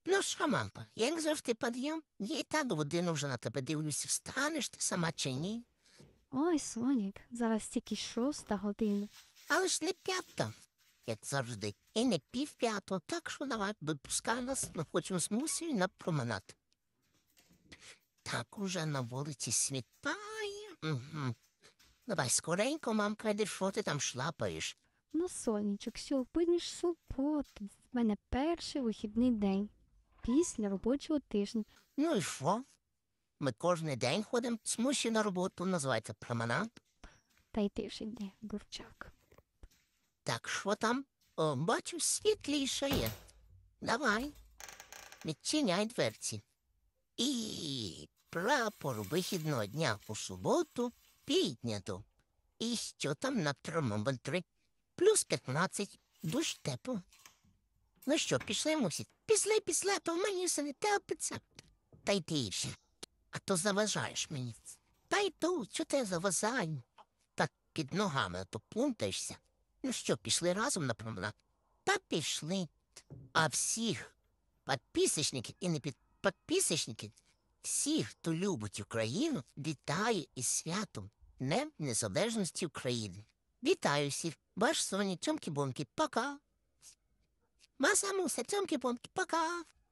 Ну що, мамка, як завжди підйом? Я і так годину вже на тебе дивлюся, встанеш ти сама чи ні? Ой, Сонік, зараз тільки 6 година. Але ж не п'ята, як завжди, і не півп'ятого, так що давай, випускай нас, ми хочемо з Мусею на променад. Так уже на вулиці світає. Угу. Давай скоренько, мамка, йди, що ти там шлапаєш? Ну, Сонічок, сьогодні ж субота. В мене перший вихідний день після робочого тижня. Ну і що? Ми кожен день ходимо з Мусею на роботу, називається променад. Та й ти ж йди, дурчак. Так що там? О, бачу, світліше є. Давай, відчиняй дверці. І прапор вихідного дня у суботу піднято. І що там на термометрі? Плюс 15, дуже тепло. Ну що, пішли, мусить? Після, то в мені все не терпиться. Та й ти ще. А то заважаєш мені. Та й ту, що ти заважаю? Так під ногами, а то плунтаєшся. Ну що, пішли разом на променад? Та пішли. А всіх підписочників і не підписочників, всіх, хто любить Україну, вітаю із святом Днем Незалежності України. Вітаю всіх. Ваш Соня, цьомки-бомки, пока. Маса Муся, цьомки-бомки, пока.